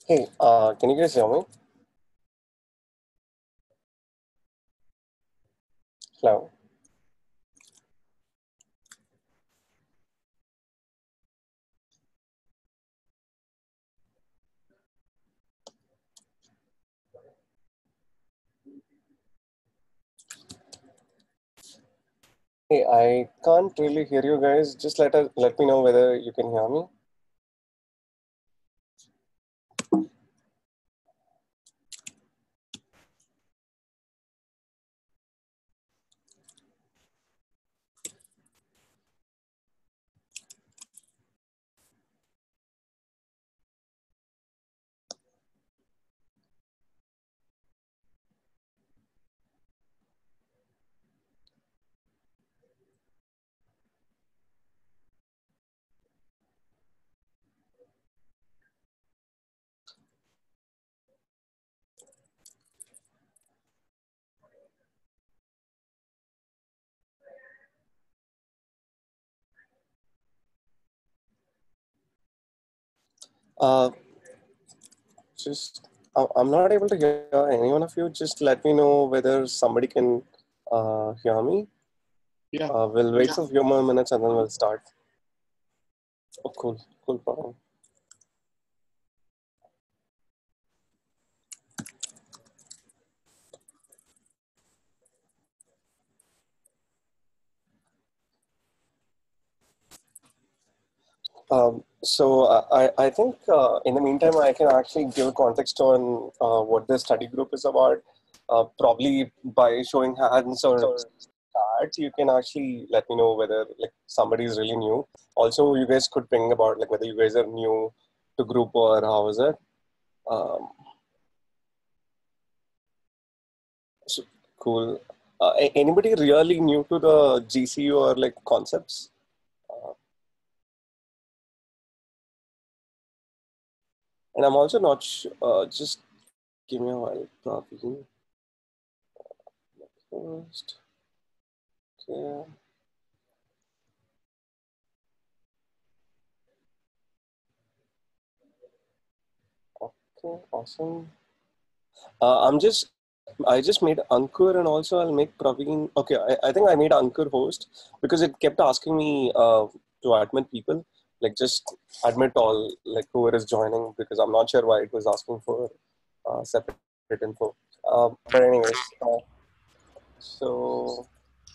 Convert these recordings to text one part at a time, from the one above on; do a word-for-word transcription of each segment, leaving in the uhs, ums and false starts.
Hey, uh, can you guys hear me? Hello. Hey, I can't really hear you guys. Just let us let me know whether you can hear me. Uh, just I- I'm not able to hear any one of you. Just let me know whether somebody can uh, hear me. Yeah. Uh, we'll wait for a few more minutes and then we'll start. Oh, cool, cool problem. Um, so uh, I, I think uh, in the meantime, I can actually give context on uh, what the study group is about. Uh, probably by showing hands or chat, you can actually let me know whether like somebody is really new. Also, you guys could ping about like whether you guys are new to group or how is it. Um, so, cool. Uh, a- anybody really new to the G C U or like concepts? Uh, and I'm also not sure. Uh, just give me a while, probably. First, okay. Okay, awesome. Uh, I'm just, I just made Ankur and also I'll make Praveen. Okay, I, I think I made Ankur host because it kept asking me uh, to admit people, like just admit all, like whoever is joining because I'm not sure why it was asking for uh, separate info. Uh, but anyways, uh, so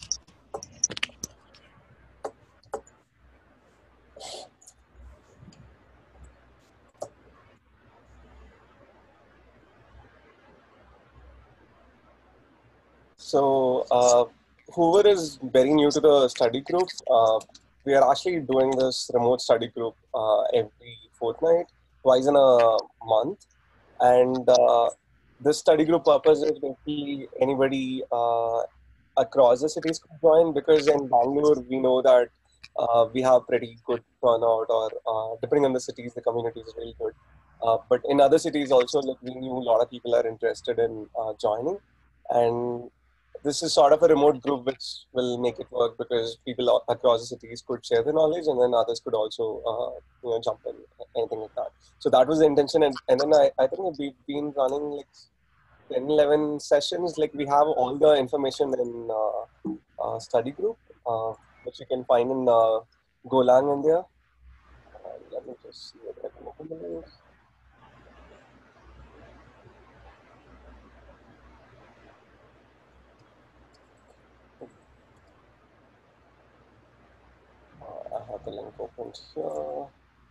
So, uh, whoever is very new to the study group, uh, we are actually doing this remote study group uh, every fortnight, twice in a month. And uh, this study group purpose is basically anybody uh, across the cities could join because in Bangalore, we know that uh, we have pretty good turnout, or uh, depending on the cities, the community is really good. Uh, but in other cities also, like we knew a lot of people are interested in uh, joining. And this is sort of a remote group which will make it work because people a- across the cities could share the knowledge and then others could also uh, you know jump in, anything like that. So that was the intention. And, and then I, I think we've been running like ten, eleven sessions. Like we have all the information in uh, uh, study group, uh, which you can find in uh, Golang India. Uh, let me just see whether I can open the link. Uh, I have the link opened here.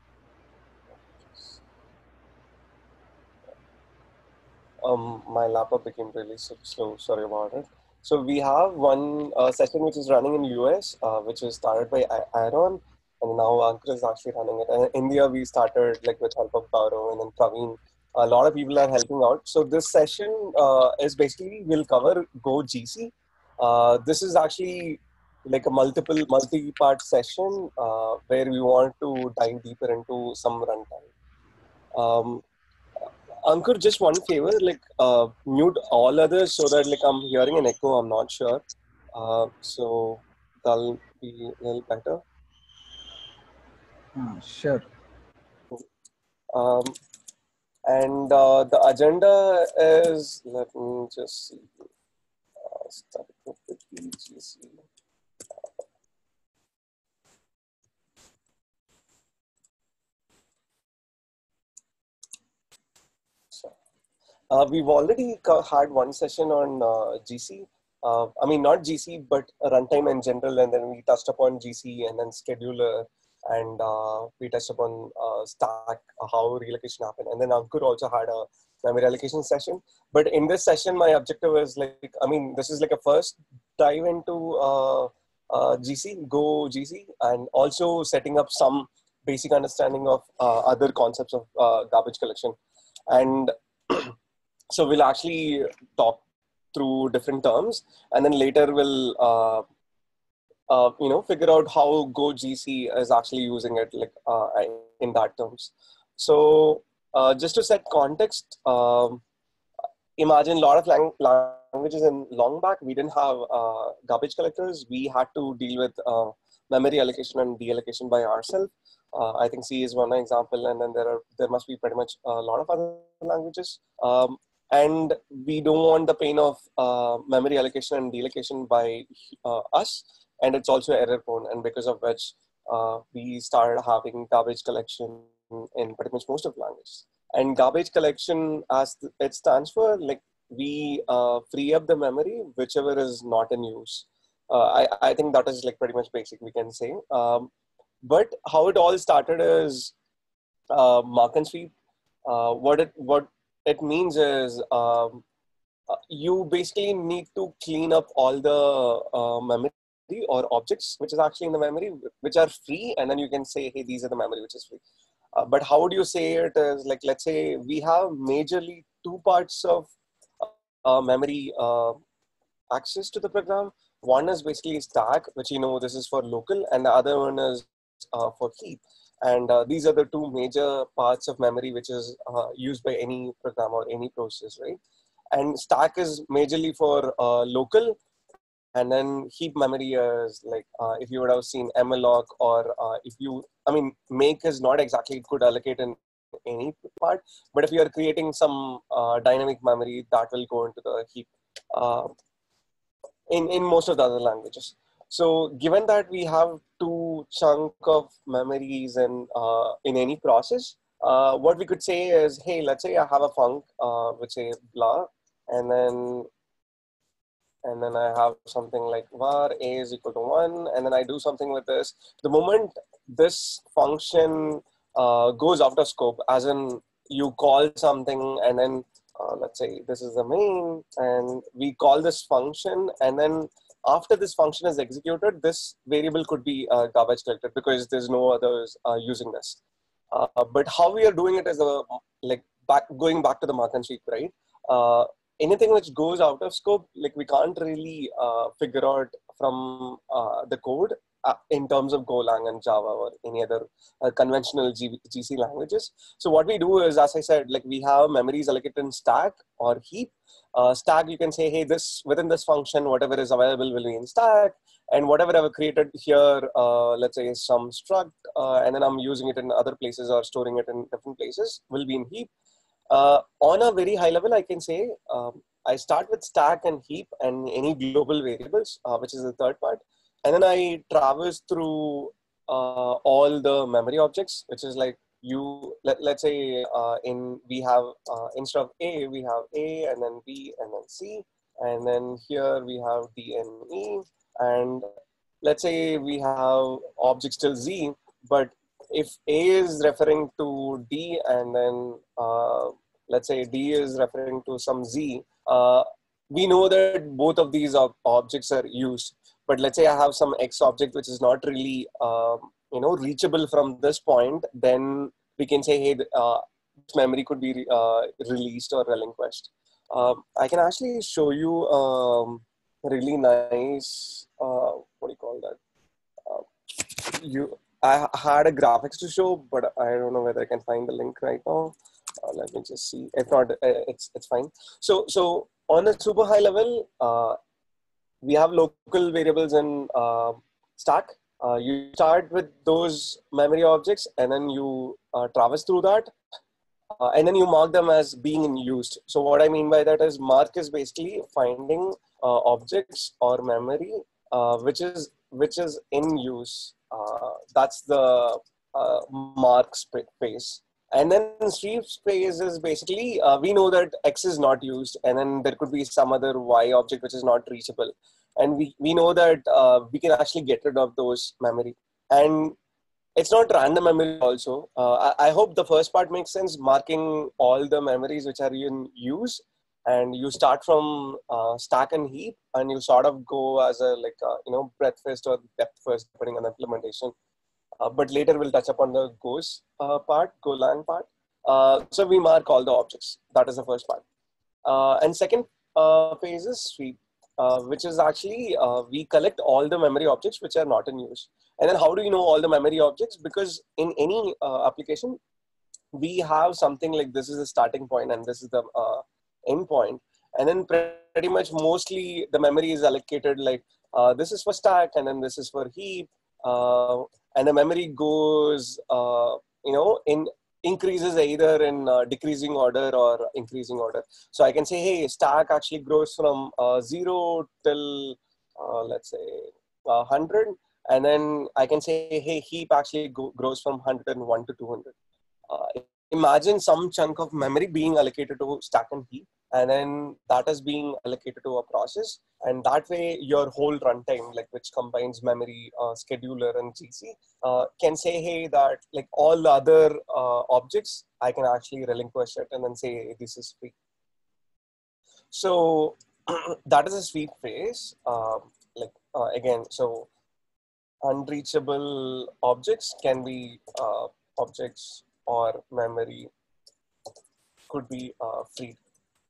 Um, my laptop became really s- slow. Sorry about it. So we have one uh, session which is running in U S, uh, which was started by I- Aaron, and now Ankur is actually running it. And in India, we started like with help of Gaurav and then Praveen. A lot of people are helping out. So this session uh, is basically we'll cover Go G C. Uh, this is actually like a multiple multi-part session uh, where we want to dive deeper into some runtime. Um, Ankur, just one favor, like uh, mute all others so that like I'm hearing an echo. I'm not sure. Uh, so that'll be a little better. Uh, sure. Um, And uh, the agenda is, let me just see, uh, start with the G C. So, uh, we've already had one session on uh, G C. Uh, I mean, not G C, but runtime in general. And then we touched upon G C and then scheduler. And uh, we touched upon uh, stack, uh, how relocation happened. And then Ankur also had a memory allocation session. But in this session, my objective is like, I mean, this is like a first dive into uh, uh, G C, Go G C, and also setting up some basic understanding of uh, other concepts of uh, garbage collection. And so we'll actually talk through different terms, and then later we'll uh, uh, you know figure out how Go G C is actually using it, like uh, in that terms. So uh, just to set context, um, imagine a lot of lang- languages in long back, we didn't have uh, garbage collectors. We had to deal with uh, memory allocation and deallocation by ourselves. Uh, I think C is one example, and then there are there must be pretty much a lot of other languages. Um, and we don't want the pain of uh, memory allocation and deallocation by uh, us, and it's also error prone, and because of which uh, we started having garbage collection in pretty much most of the languages. And garbage collection, as it stands for, like we uh, free up the memory whichever is not in use. Uh, I, I think that is like pretty much basic, we can say. Um, but how it all started is uh, mark and sweep. Uh, what it what it means is um, uh, you basically need to clean up all the uh, memory or objects which is actually in the memory, which are free, and then you can say, hey, these are the memory which is free. Uh, but how would you say it is, like, let's say we have majorly two parts of uh, memory uh, access to the program. One is basically stack, which you know this is for local, and the other one is uh, for heap. And uh, these are the two major parts of memory which is uh, used by any program or any process, right? And stack is majorly for uh, local, and then heap memory is like uh, if you would have seen malloc, or uh, if you, I mean, make is not exactly could allocate in any part, but if you are creating some uh, dynamic memory, that will go into the heap uh, in in most of the other languages. So given that we have two chunk of memories in uh, in any process, uh, what we could say is, hey, let's say I have a func uh, which say blah, and then and then I have something like var a is equal to one, and then I do something with this. The moment this function uh, goes out of scope, as in you call something, and then uh, let's say this is the main, and we call this function, and then after this function is executed, this variable could be uh, garbage collected because there's no others uh, using this. Uh, but how we are doing it is a, like back going back to the mark and sweep, right? Uh, anything which goes out of scope, like we can't really uh, figure out from uh, the code uh, in terms of Golang and Java or any other uh, conventional G- GC languages. So what we do is, as I said, like we have memories allocated in stack or heap. Uh, stack, you can say, hey, this within this function, whatever is available will be in stack, and whatever I've created here, uh, let's say is some struct, uh, and then I'm using it in other places or storing it in different places, will be in heap. Uh, on a very high level, I can say um, I start with stack and heap and any global variables, uh, which is the third part. And then I traverse through uh, all the memory objects, which is like you, let, let's say uh, in we have, uh, instead of A, we have A and then B and then C. And then here we have D and E. And let's say we have objects till Z, but if A is referring to D and then uh, let's say D is referring to some Z, uh, we know that both of these ob- objects are used. But let's say I have some X object which is not really um, you know reachable from this point, then we can say, hey, uh, this memory could be uh, released or relinquished. Um, I can actually show you um, really nice, uh, what do you call that? Uh, you I had a graphics to show, but I don't know whether I can find the link right now. Uh, let me just see. If not, uh, it's it's fine. So so on a super high level, uh, we have local variables in uh, stack. Uh, you start with those memory objects, and then you uh, traverse through that. uh, and then you mark them as being used. So what I mean by that is mark is basically finding uh, objects or memory uh, which is which is in use. Uh, that's the uh, mark space. And then sweep space is basically uh, we know that X is not used, and then there could be some other Y object which is not reachable, and we we know that uh, we can actually get rid of those memory. And it's not random memory also. Uh, I, I hope the first part makes sense, marking all the memories which are in use, and you start from uh, stack and heap, and you sort of go as a like uh, you know breadth first or depth first depending on the implementation. Uh, but later we'll touch upon the goes uh, part, Golang part. Uh, so we mark all the objects. That is the first part. Uh, and second uh, phase is sweep, uh, which is actually uh, we collect all the memory objects which are not in use. And then how do you know all the memory objects? Because in any uh, application, we have something like this is the starting point and this is the uh, end point. And then pretty much mostly the memory is allocated like uh, this is for stack and then this is for heap. Uh, and the memory goes, uh, you know, in increases either in uh, decreasing order or increasing order. So I can say, hey, stack actually grows from uh, zero till, uh, let's say, uh, one hundred. And then I can say, hey, heap actually go, grows from one hundred one to two hundred. Uh, imagine some chunk of memory being allocated to stack and heap, and then that is being allocated to a process. And that way, your whole runtime, like which combines memory, uh, scheduler, and G C, uh, can say, hey, that like all the other uh, objects, I can actually relinquish it and then say, hey, this is free. So that is a sweep phase. Uh, like uh, again, so unreachable objects can be uh, objects or memory could be uh, freed.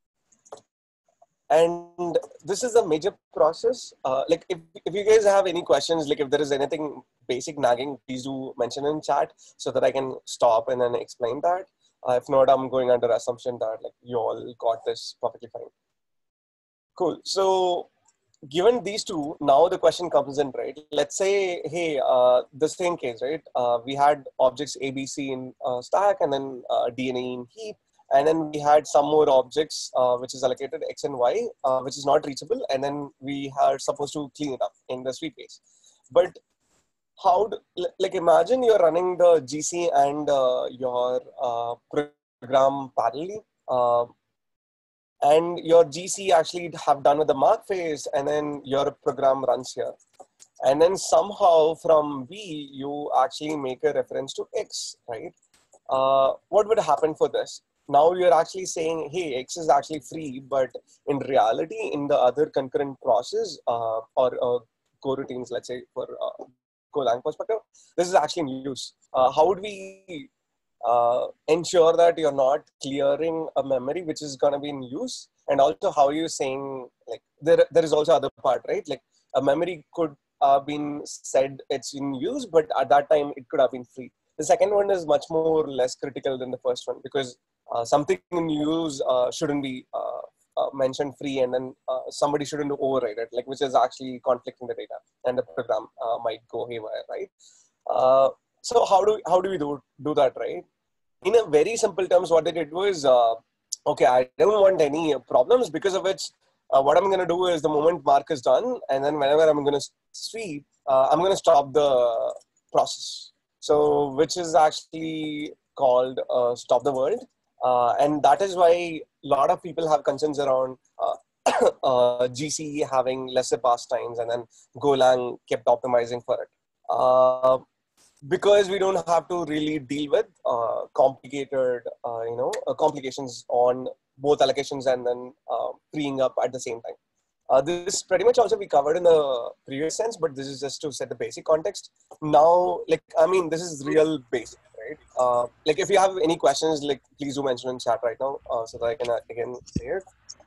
And this is a major process. Uh, like if, if you guys have any questions, like if there is anything basic nagging, please do mention in chat so that I can stop and then explain that. Uh, if not, I'm going under assumption that like you all got this perfectly fine. Cool. So given these two, now the question comes in, right? Let's say, hey, uh, the same case, right? Uh, we had objects A B C in uh, stack and then uh, D N A in heap. And then we had some more objects, uh, which is allocated X and Y, uh, which is not reachable. And then we are supposed to clean it up in the sweep phase. But how, do, like imagine you're running the G C and uh, your uh, program parallelly. Uh, and your G C actually have done with the mark phase, and then your program runs here. And then somehow from V, you actually make a reference to X, right? Uh, what would happen for this? Now you're actually saying, hey, X is actually free, but in reality, in the other concurrent process uh, or uh, coroutines, let's say for uh, Golang perspective, this is actually in use. Uh, how would we uh, ensure that you're not clearing a memory which is going to be in use? And also how you're saying, like, there, there is also other part, right? Like a memory could have been said it's in use, but at that time it could have been free. The second one is much more less critical than the first one because uh, something in use uh, shouldn't be uh, uh, mentioned free, and then uh, somebody shouldn't override it, like which is actually conflicting the data, and the program uh, might go haywire, right? Uh, so how do how do we do do that, right? In a very simple terms, what they did was, uh, okay, I don't want any problems, because of which uh, what I'm going to do is the moment mark is done, and then whenever I'm going to sweep, uh, I'm going to stop the process. So, which is actually called uh, stop the world. Uh, and that is why a lot of people have concerns around uh, uh, G C having lesser pass times, and then Golang kept optimizing for it. Uh, because we don't have to really deal with uh, complicated, uh, you know, uh, complications on both allocations and then uh, freeing up at the same time. Uh, this pretty much also we covered in the previous sense, but this is just to set the basic context. Now, like, I mean, this is real basic, right? Uh, like, if you have any questions, like, please do mention in chat right now uh, so that I can uh, again say it.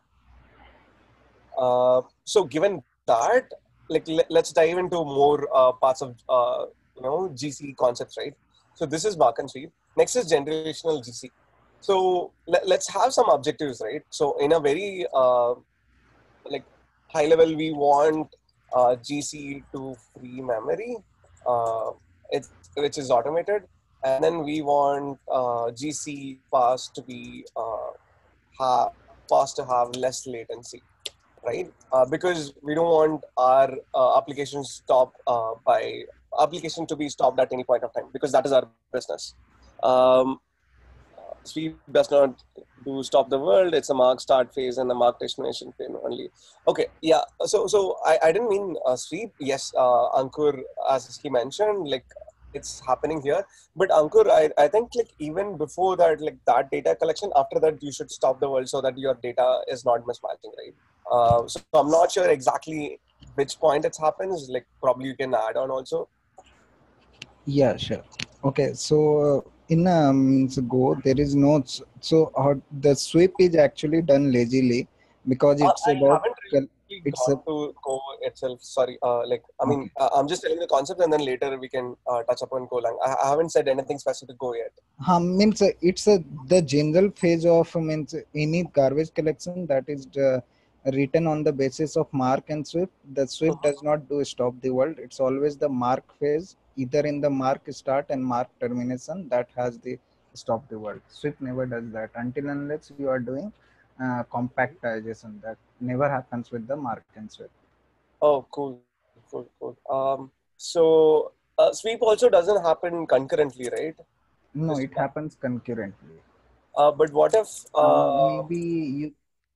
Uh, so given that, like, let's dive into more uh, parts of, uh, you know, G C concepts, right? So this is mark and sweep. Next is generational G C. So let, let's have some objectives, right? So in a very uh, like high level, we want uh, G C to free memory, uh, it's, which is automated. and then we want uh, G C pass to be uh, have pass to have less latency, right? Uh, because we don't want our uh, application stop uh, by application to be stopped at any point of time, because that is our business. Um, Sweep does not do stop the world. It's a mark start phase and the mark destination phase only. Okay, yeah. So, so I, I didn't mean uh, sweep. Yes, uh, Ankur, as he mentioned, like it's happening here. But Ankur, I, I think like even before that, like that data collection, after that you should stop the world so that your data is not mismatching, right? Uh, so I'm not sure exactly which point it happens. Like probably you can add on also. Yeah, sure. Okay, so uh, in um, so Go, there is no s- so uh, the sweep is actually done lazily because Uh, it's I about haven't well, really it's gone a to Go itself. Sorry. Uh, like, I mean, okay. uh, I'm just telling the concept, and then later we can uh, touch upon Golang. I, I haven't said anything specific to Go yet. Um, means uh, it's a the general phase of uh, means any garbage collection that is uh, written on the basis of mark and sweep. The sweep Mhm. does not do stop the world. It's always the mark phase, either in the mark start and mark termination that has the stop the world. Sweep never does that until unless you are doing uh, compactization. That never happens with the mark and sweep. Oh, cool, cool, cool. Um, so uh, sweep also doesn't happen concurrently, right? No, Just it happens concurrently. uh, but what if? Uh, Uh, maybe you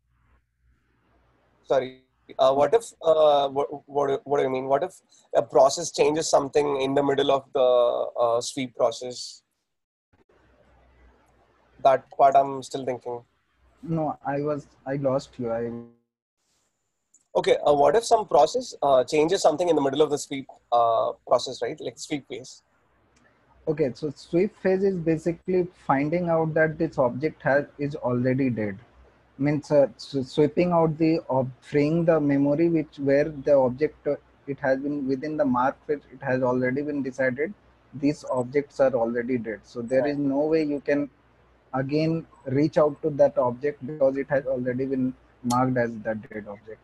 sorry. Uh, what if? Uh, what, what? What do you mean? What if a process changes something in the middle of the uh, sweep process? That part I'm still thinking. no, I was I lost you. I Okay, uh, what if some process uh, changes something in the middle of the sweep uh, process, right? Like sweep phase. Okay, so sweep phase is basically finding out that this object has is already dead. Means uh, so sweeping out the ob- freeing the memory which where the object uh, it has been within the mark which it has already been decided these objects are already dead. So there is Right. no way you can again reach out to that object because it has already been marked as the dead object.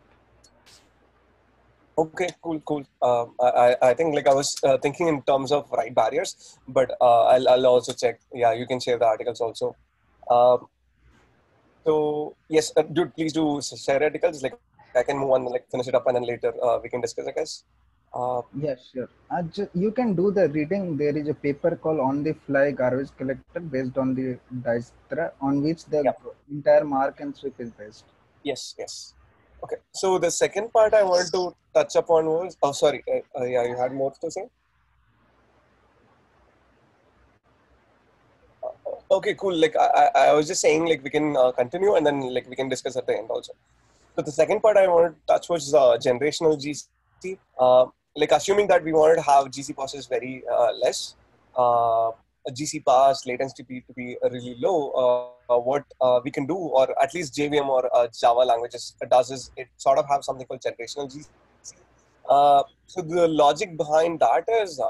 Okay, cool, cool. Um, I, I I think like I was uh, thinking in terms of right barriers, but uh, I'll, I'll also check. Yeah, you can share the articles also. Um, so yes, uh, dude, please do s- share articles. Like I can move on, like finish it up, and then later uh, we can discuss, I guess. Uh, Yeah, sure. Uh, ju- you can do the reading. There is a paper called On the Fly Garbage Collector based on the Dijkstra, on which the yeah. entire mark and sweep is based. Yes. Yes. Okay. So the second part I wanted to touch upon was. Oh, sorry. Uh, uh, yeah, you had more to say. Okay, cool. Like I, I I was just saying, like we can uh, continue and then like we can discuss at the end also. So the second part I wanted to touch was uh, generational G C. Uh, like assuming that we wanted to have G C passes very uh, less, uh, a G C pass latency to be, to be really low. Uh, what uh, we can do, or at least J V M or uh, Java languages does, is it sort of have something called generational G C. Uh, so the logic behind that is. Uh,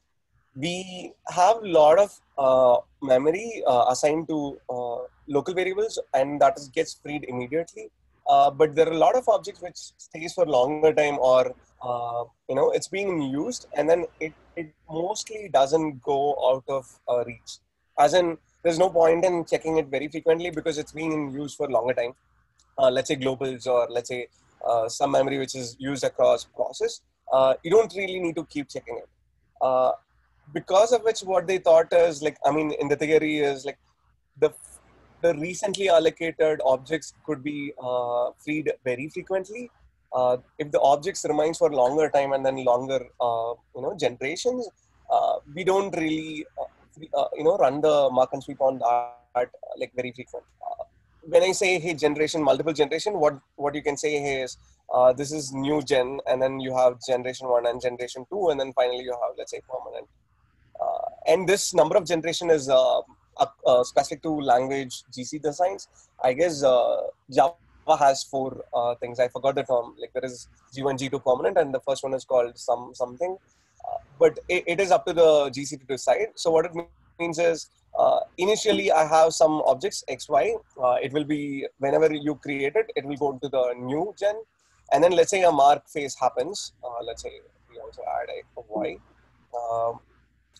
we have a lot of uh, memory uh, assigned to uh, local variables, and that is, gets freed immediately. Uh, but there are a lot of objects which stays for longer time, or uh, you know it's being used, and then it, it mostly doesn't go out of uh, reach. As in, there's no point in checking it very frequently because it's being in use for longer time. Uh, let's say globals, or let's say uh, some memory which is used across process. Uh, you don't really need to keep checking it. Uh, because of which what they thought is like, I mean, in the theory is like the the recently allocated objects could be uh, freed very frequently. Uh, if the objects remains for longer time and then longer uh, you know generations, uh, we don't really uh, free, uh, you know run the mark and sweep on that uh, like very frequent. Uh, when I say hey generation, multiple generation, what what you can say here is uh, this is new gen, and then you have generation one and generation two, and then finally you have, let's say, permanent. Uh, and this number of generation is uh, uh, uh, specific to language G C designs. I guess uh, Java has four uh, things. I forgot the term. Like there is G one, G two permanent, and the first one is called some something. Uh, but it, it is up to the G C to decide. So what it means is, uh, initially I have some objects X, Y. Uh, it will be whenever you create it, it will go to the new gen, and then let's say a mark phase happens. Uh, let's say we also add a Y. Um,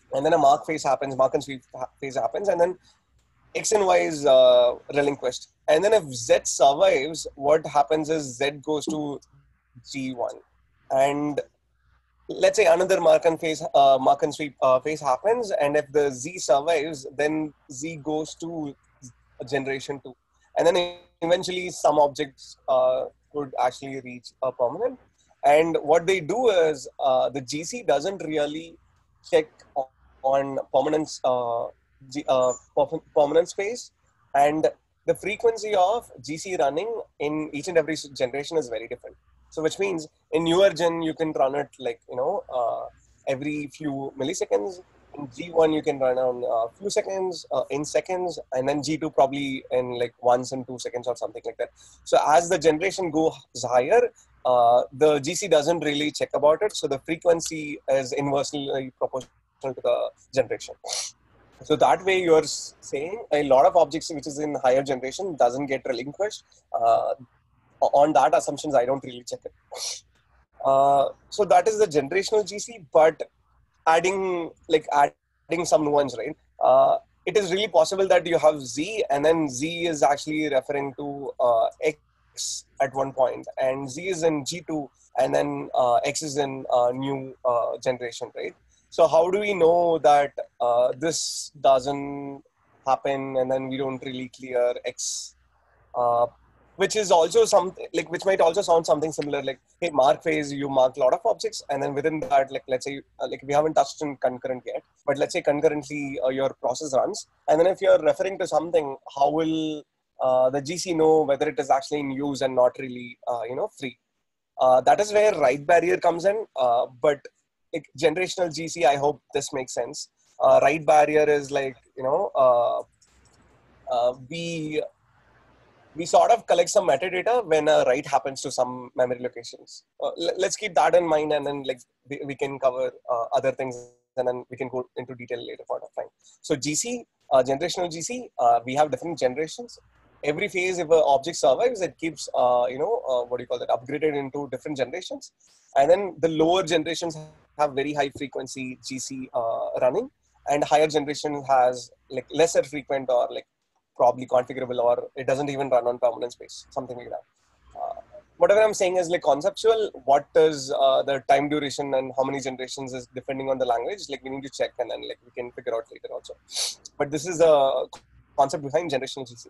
and then a mark phase happens, mark and sweep phase happens, and then X and Y is uh, relinquished. And then if Z survives, what happens is Z goes to G one. And let's say another mark and phase, uh, mark and sweep uh, phase happens, and if the Z survives, then Z goes to generation two. And then eventually some objects uh, could actually reach a permanent. And what they do is uh, the G C doesn't really check on permanence, uh, G, uh, permanent space, and the frequency of G C running in each and every generation is very different. So which means in newer gen you can run it like you know uh, every few milliseconds. In G one you can run on a uh, few seconds, uh, in seconds, and then G two probably in like once in two seconds or something like that. So as the generation goes higher, uh, the G C doesn't really check about it. So the frequency is inversely proportional to the generation. So that way you're saying a lot of objects which is in higher generation doesn't get relinquished. Uh, on that assumptions, I don't really check it. Uh, so that is the generational G C, but adding like adding some nuance, right? Uh, it is really possible that you have Z and then Z is actually referring to uh, X at one point, and Z is in G two, and then uh, X is in uh, new uh, generation, right? So how do we know that uh, this doesn't happen and then we don't really clear X? Uh, which is also something like which might also sound something similar like, hey, mark phase, you mark a lot of objects, and then within that, like let's say uh, like we haven't touched in concurrent yet, but let's say concurrently uh, your process runs, and then if you're referring to something, how will uh, the G C know whether it is actually in use and not really uh, you know free? Uh, that is where write barrier comes in. Uh, but like generational G C, I hope this makes sense. Uh, write barrier is like you know uh, uh, we we sort of collect some metadata when a write happens to some memory locations. Uh, let's keep that in mind, and then like we, we can cover uh, other things, and then we can go into detail later part of time. So G C, uh, generational G C, uh, we have different generations. Every phase, if an object survives, it keeps uh, you know uh, what do you call that, upgraded into different generations, and then the lower generations have very high frequency G C uh, running, and higher generation has like lesser frequent or like probably configurable, or it doesn't even run on permanent space, something like that. Uh, whatever I'm saying is like conceptual. What is uh, the time duration and how many generations is depending on the language. Like we need to check, and then like we can figure out later also. But this is a concept behind generational G C.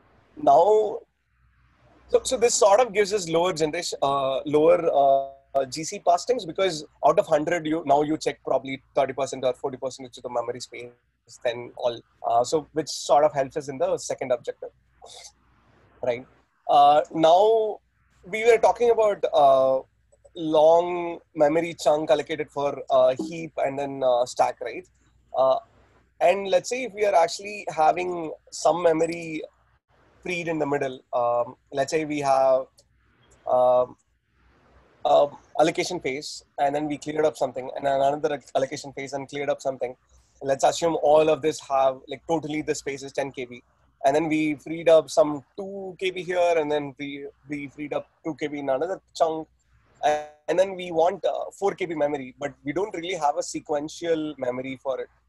Now, so, so this sort of gives us lower generation, uh, lower uh, G C pass times, because out of one hundred, you now you check probably thirty percent or forty percent to the memory space, then all. Uh, so which sort of helps us in the second objective, right? Uh, now we were talking about uh, long memory chunk allocated for uh, heap and then uh, stack, right? Uh, and let's say if we are actually having some memory freed in the middle, um, let's say we have um, uh, allocation phase, and then we cleared up something, and then another allocation phase and cleared up something. Let's assume all of this have like totally the space is ten K B, and then we freed up some two K B here, and then we we freed up two K B in another chunk, and, and then we want uh, four K B memory, but we don't really have a sequential memory for it.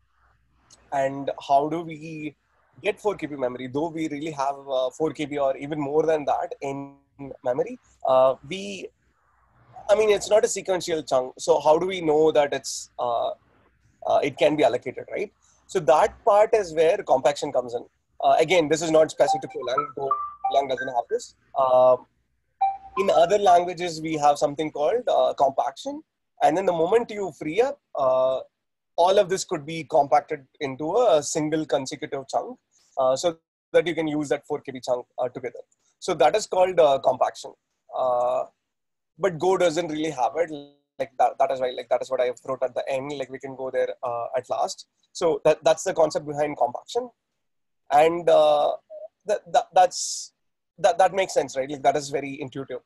And how do we get four K B memory? Though we really have uh, four K B or even more than that in memory, uh, we I mean, it's not a sequential chunk. So how do we know that it's uh, uh, it can be allocated, right? So that part is where compaction comes in. Uh, again, this is not specific to Golang. Golang doesn't have this. Uh, in other languages, we have something called uh, compaction. And then the moment you free up, uh, all of this could be compacted into a single consecutive chunk, uh, so that you can use that four K B chunk uh, together. So that is called uh, compaction. Uh, but Go doesn't really have it like that. That is why, like that is what I wrote at the end. Like we can go there uh, at last. So that that's the concept behind compaction, and uh, that, that that's that that makes sense, right? Like that is very intuitive.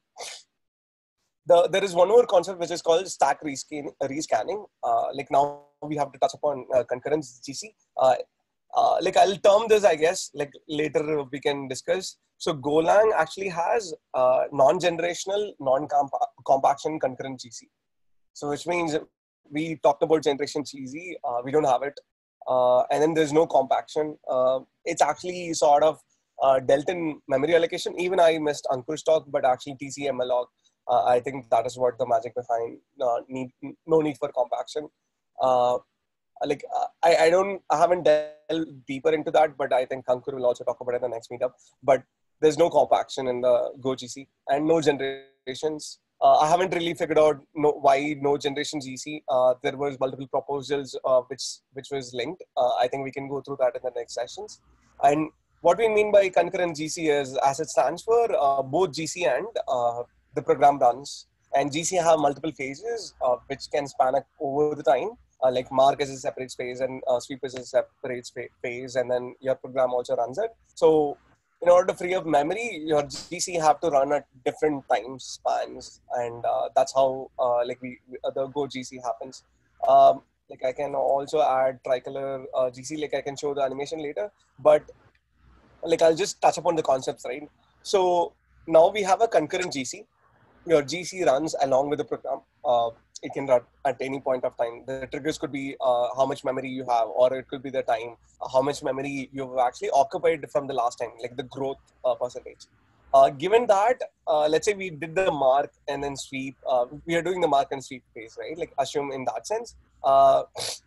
The there is one more concept which is called stack rescan, rescanning. Uh, like now we have to touch upon uh, concurrent G C. Uh, uh, like I'll term this, I guess. Like later we can discuss. So Golang actually has uh, non-generational, non-compaction concurrent G C. So which means we talked about generation G Z. Uh, we don't have it. Uh, and then there's no compaction. Uh, it's actually sort of uh, dealt in memory allocation. Even I missed Ankur's talk, but actually T C M log. Uh, I think that is what the magic behind uh, need no need for compaction. Uh, like uh, I, I don't I haven't delved deeper into that, but I think Ankur will also talk about it in the next meetup. But there's no compaction in the Go G C and no generations. Uh, I haven't really figured out no, why no generation G C. Uh, there was multiple proposals uh, which which was linked. Uh, I think we can go through that in the next sessions. And what we mean by concurrent G C is, as it stands for, uh, both G C and uh, the program runs. And G C have multiple phases uh, which can span over the time. Uh, like mark is a separate phase and uh, sweep is a separate phase, and then your program also runs it. So in order to free up memory, your G C have to run at different time spans, and uh, that's how uh, like we uh, the Go G C happens. Um, like I can also add tricolor uh, G C. Like I can show the animation later, but like I'll just touch upon the concepts, right? So now we have a concurrent G C. Your G C runs along with the program. Uh, it can run at any point of time. The triggers could be uh, how much memory you have, or it could be the time, how much memory you've actually occupied from the last time, like the growth uh, percentage. Uh, given that, uh, let's say we did the mark and then sweep, uh, we are doing the mark and sweep phase, right? Like assume in that sense. Uh,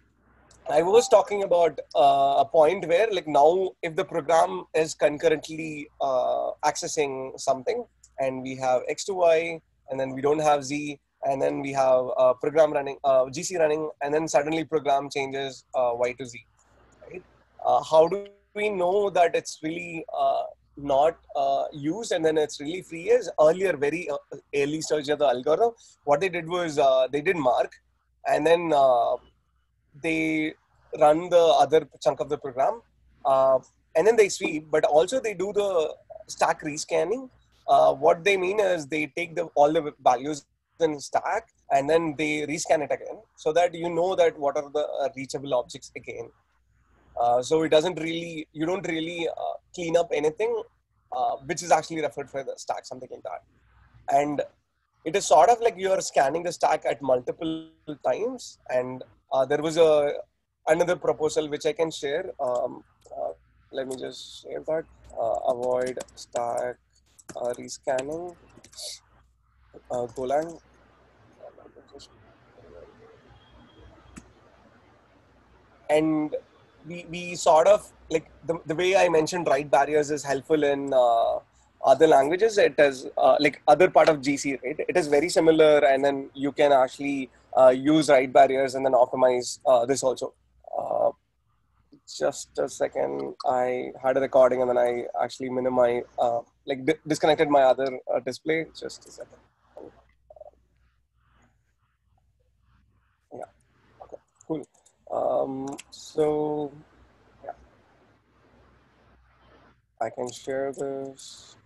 I was talking about uh, a point where, like now, if the program is concurrently uh, accessing something, and we have X to Y, and then we don't have Z, and then we have uh, program running, uh, G C running, and then suddenly program changes uh, Y to Z, right? Uh, how do we know that it's really uh, not uh, used and then it's really free? Is earlier, very uh, early stage of the algorithm, what they did was uh, they did mark, and then uh, they run the other chunk of the program, uh, and then they sweep, but also they do the stack rescanning. Uh, what they mean is they take the all the values in stack and then they rescan it again, so that you know that what are the uh, reachable objects again. Uh, so it doesn't really, you don't really uh, clean up anything, uh, which is actually referred for the stack, something like that. And it is sort of like you're scanning the stack at multiple times. And uh, there was a another proposal which I can share. Um, uh, let me just share that. Uh, avoid stack uh, rescanning. Uh, Golang. And we, we sort of like the, the way I mentioned write barriers is helpful in uh, other languages. It is uh, like other part of G C, right? It is very similar, and then you can actually uh, use write barriers and then optimize uh, this also. Uh, just a second. I had a recording and then I actually minimize, uh, like di- disconnected my other uh, display. Just a second. Yeah. Okay. Cool. Um, so yeah, I can share this.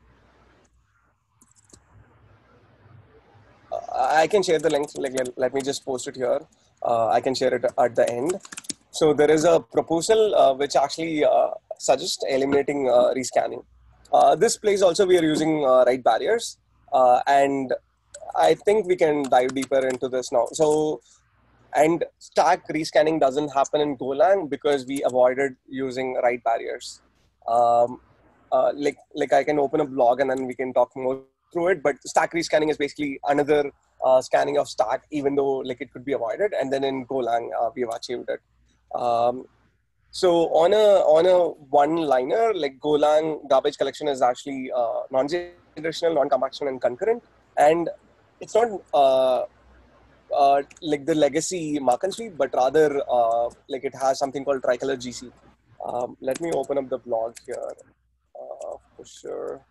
I can share the link. Like, let, let me just post it here. Uh, I can share it at the end. So there is a proposal uh, which actually uh, suggests eliminating uh, rescanning. Uh, this place also we are using uh, write barriers, uh, and I think we can dive deeper into this now. So, and stack rescanning doesn't happen in Golang because we avoided using write barriers. Um, uh, like, like I can open a blog and then we can talk more through it. But stack rescanning is basically another uh, scanning of stack, even though like it could be avoided. And then in Golang, uh, we have achieved it. Um, so on a on a one-liner, like Golang garbage collection is actually uh, non-generational, non-compaction, and concurrent, and it's not uh, uh, like the legacy mark and sweep, but rather uh, like it has something called tricolor G C. Um, let me open up the blog here uh, for sure.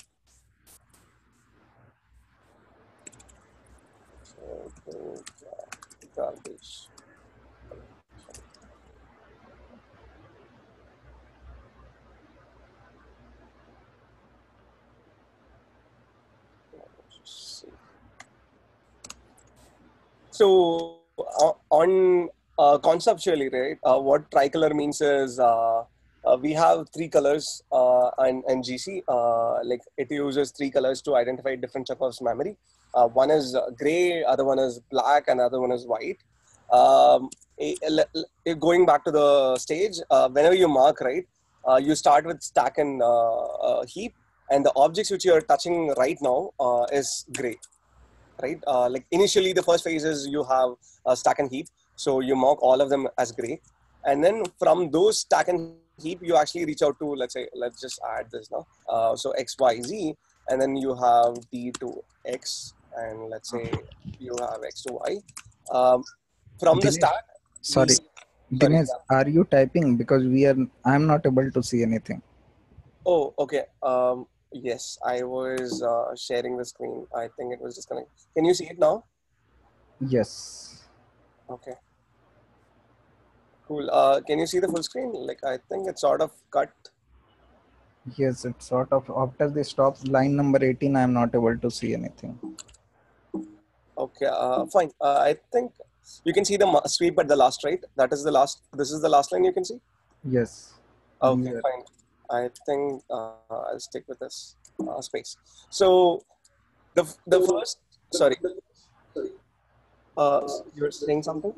So, garbage. So uh, on uh, conceptually, right, uh, what tricolor means is uh, uh, we have three colors uh, in, in G C. Uh, like it uses three colors to identify different chunks of memory. Uh, one is gray, other one is black, and other one is white. Um, eh, le- le- going back to the stage, uh, whenever you mark, right, uh, you start with stack and uh, uh, heap, and the objects which you're touching right now uh, is gray, right? Uh, like initially, the first phase is you have uh, stack and heap, so you mark all of them as gray, and then from those stack and heap, you actually reach out to, let's say, let's just add this now. Uh, so X, Y, Z, and then you have D to X, and let's say you have X to Y. Um, from the Dinesh, stack, we sorry, sorry. Dinesh, are you typing? Because we are, I'm not able to see anything. Oh, okay. Um, yes, I was uh, sharing the screen. I think it was disconnected. Can you see it now? Yes. Okay, cool. Uh, can you see the full screen? Like, I think it's sort of cut. Yes, it's sort of after the stops line number eighteen, I'm not able to see anything. Okay, uh, fine. Uh, I think you can see the ma- sweep at the last, right? That is the last. This is the last line you can see. Yes. These Okay, are, fine. I think uh, I'll stick with this uh, space. So the the first. Sorry. Uh, you're saying something?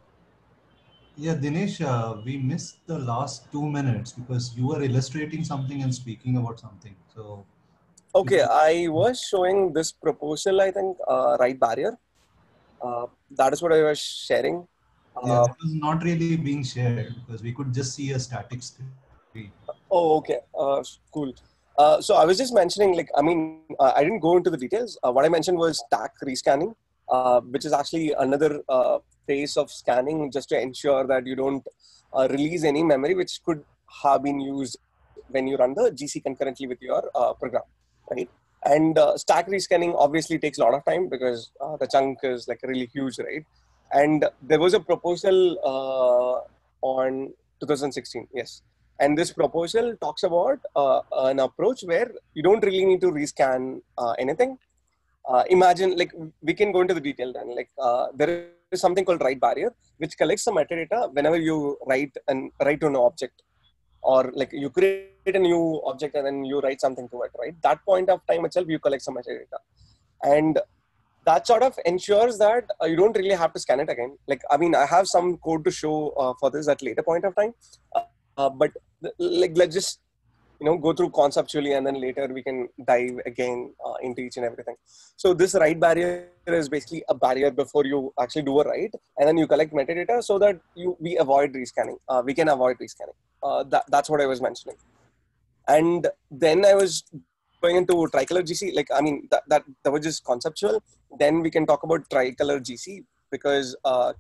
Yeah, Dinesh, uh, we missed the last two minutes because you were illustrating something and speaking about something. So, if Okay, you, I was showing this proposal. I think uh, right barrier. Uh, that is what I was sharing. yeah, Uh, that was not really being shared because we could just see a static screen. oh, okay. Uh, cool. Uh, so I was just mentioning, like, I mean, uh, I didn't go into the details. Uh, what I mentioned was stack rescanning, uh, which is actually another uh, phase of scanning just to ensure that you don't uh, release any memory which could have been used when you run the G C concurrently with your uh, program, right? And uh, stack rescanning obviously takes a lot of time because uh, the chunk is like really huge, right? And there was a proposal uh, on twenty sixteen, yes. And this proposal talks about uh, an approach where you don't really need to rescan uh, anything. Uh, imagine, like, we can go into the detail then. Like, uh, there is something called write barrier, which collects the metadata whenever you write and write to an object, or like you create a new object and then you write something to it, right? That point of time itself, you collect some metadata, and that sort of ensures that uh, you don't really have to scan it again. Like, I mean, I have some code to show uh, for this at later point of time, uh, but like, let's just, you know, go through conceptually, and then later we can dive again uh, into each and everything. So this write barrier is basically a barrier before you actually do a write, and then you collect metadata so that you we avoid rescanning. Uh, we can avoid rescanning. Uh, that, that's what I was mentioning. And then I was going into tricolor G C. Like, I mean, that, that, that was just conceptual. Then we can talk about tricolor G C, because uh,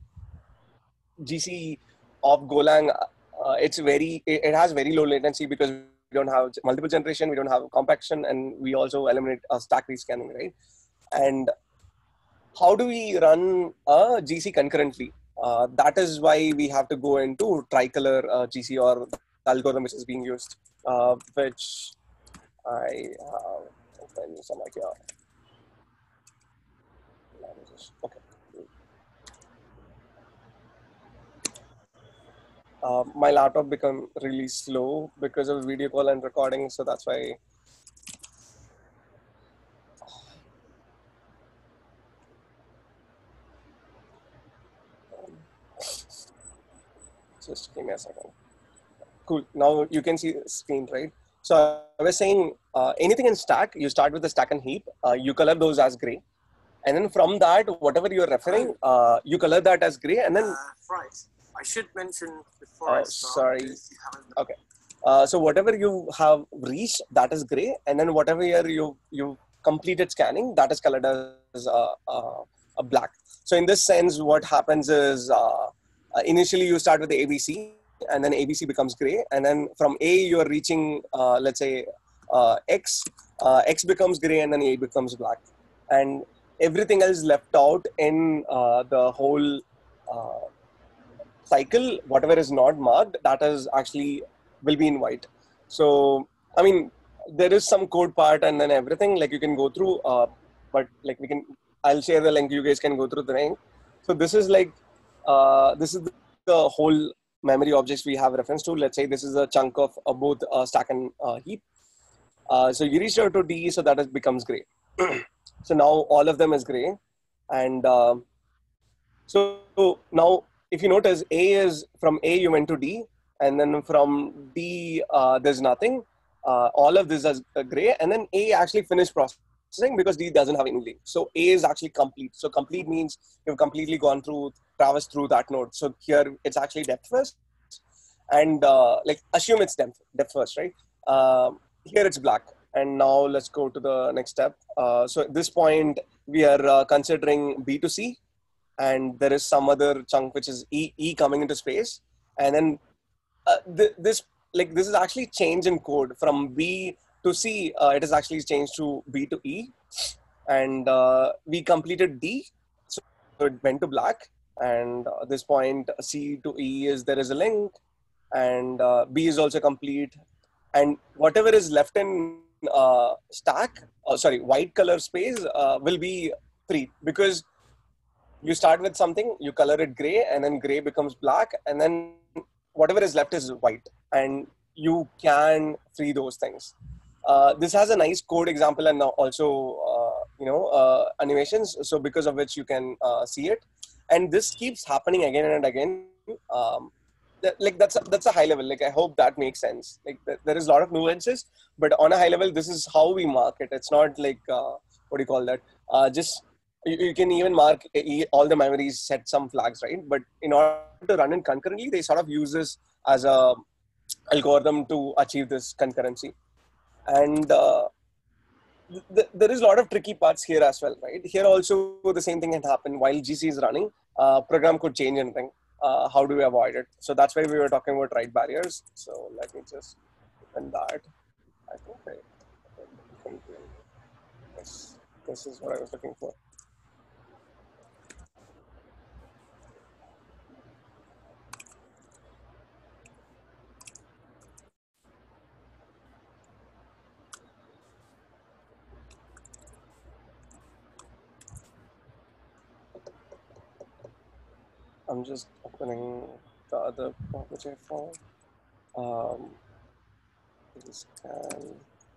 G C of Golang, uh, it's very, it, it has very low latency because we don't have multiple generation, we don't have compaction, and we also eliminate uh, stack rescanning, right? And how do we run a G C concurrently? Uh, that is why we have to go into tricolor uh, G C, or the algorithm which is being used, uh, which I have open somewhere here. Okay. Uh, my laptop become really slow because of video call and recording, so that's why. Just give me a second. Cool. Now you can see the screen, right? So I was saying, uh, anything in stack, you start with the stack and heap. Uh, you color those as gray, and then from that, whatever you're referring, uh, you color that as gray, and then. Uh, right. I should mention before Oh, I start. sorry. If you haven't Okay. Uh, so whatever you have reached, that is gray, and then whatever year you you completed scanning, that is colored as uh, uh, a black. So in this sense, what happens is uh, uh, initially you start with the A B C, and then A B C becomes gray, and then from A you are reaching, uh, let's say, uh, X. Uh, X becomes gray, and then A becomes black, and everything else left out in uh, the whole uh, cycle. Whatever is not marked, that is actually will be in white. So, I mean, there is some code part and then everything, like you can go through, uh, but like we can, I'll share the link, you guys can go through the link. So this is like, uh, this is the whole memory objects we have reference to. Let's say this is a chunk of uh, both uh, stack and uh, heap. Uh, so you reach out to D, so that it becomes gray. So now all of them is gray. And uh, So now, if you notice, A is from A you went to D, and then from D uh, there's nothing. Uh, all of this is uh, gray, and then A actually finished processing because D doesn't have any link. So A is actually complete. So complete means you've completely gone through, traversed through that node. So here it's actually depth first, and uh, like assume it's depth, depth first, right? Um, here it's black. And now let's go to the next step. Uh, so at this point, we are uh, considering B to C, and there is some other chunk which is E, E coming into space. And then uh, th- this like this is actually change in code from B to C. Uh, it is actually changed to B to E, and uh, we completed D, so it went to black. And uh, at this point, C to E is there is a link, and uh, B is also complete. And whatever is left in uh, stack, oh, sorry, white color space uh, will be free, because you start with something, you color it gray, and then gray becomes black, and then whatever is left is white, and you can free those things. Uh, this has a nice code example and also uh, you know uh, animations, so because of which you can uh, see it, and this keeps happening again and again. Um, that, like that's a, that's a high level. Like I hope that makes sense. Like th- there is a lot of nuances, but on a high level, this is how we mark it. It's not like uh, what do you call that? Uh, just you, you can even mark e- all the memories, set some flags, right? But in order to run it concurrently, they sort of use this as a algorithm to achieve this concurrency. And uh, th- there is a lot of tricky parts here as well, right? Here also the same thing can happen while G C is running. Uh, program could change anything. Uh, how do we avoid it? So that's why we were talking about write barriers. So let me just open that. I think I, yes, this is what I was looking for. I'm just opening the other part which I found. Um, this can.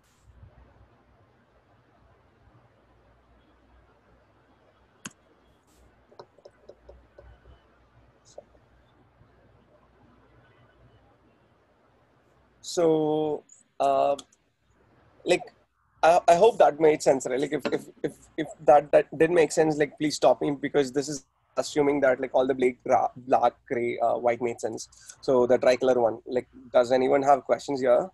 So, uh, like, I, I hope that made sense, right? Like, if if if, if that that didn't make sense, like, please stop me, because this is assuming that like all the black, black, gray, uh, white made sense. So the tricolor one, like, does anyone have questions here?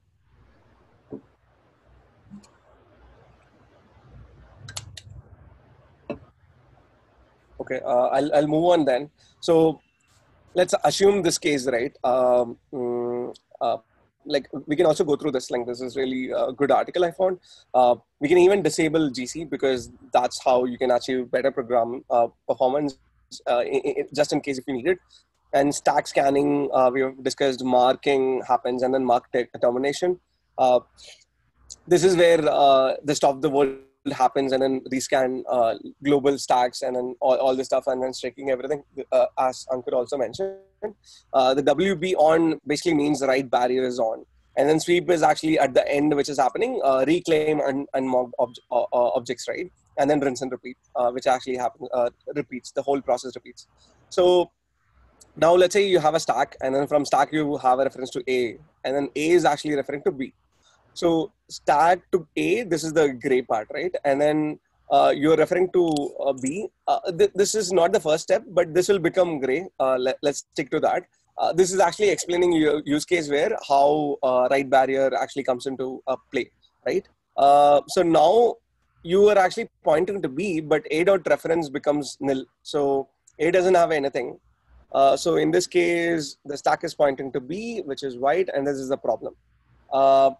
Okay, uh, I'll I'll move on then. So let's assume this case, right? Um, mm, uh, like we can also go through this link. This is really a good article I found. Uh, we can even disable G C, because that's how you can achieve better program uh, performance, uh, in, in, just in case if you need it. And stack scanning, uh, we have discussed marking happens, and then mark termination. Uh, this is where uh, the stop the world happens, and then rescan uh, global stacks, and then all, all this stuff, and then checking everything, uh, as Ankur also mentioned. Uh, the W B on basically means the write barrier is on, and then sweep is actually at the end, which is happening, uh, reclaim and unmarked ob- uh, uh, objects, right? And then rinse and repeat, uh, which actually happens, uh, repeats, the whole process repeats. So now let's say you have a stack, and then from stack you have a reference to A, and then A is actually referring to B. So stack to A, this is the gray part, right? And then uh, you're referring to uh, B. Uh, th- this is not the first step, but this will become gray. Uh, let, let's stick to that. Uh, this is actually explaining your use case where how uh, write barrier actually comes into uh, play, right? Uh, so now you are actually pointing to B, but A dot reference becomes nil. So A doesn't have anything. Uh, so in this case, the stack is pointing to B, which is white, and this is the problem. Uh,